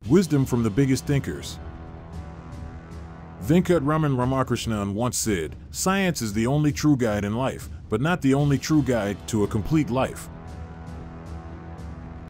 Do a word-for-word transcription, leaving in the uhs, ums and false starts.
Wisdom from the biggest thinkers. Venkatraman Ramakrishnan once said, "Science is the only true guide in life, but not the only true guide to a complete life."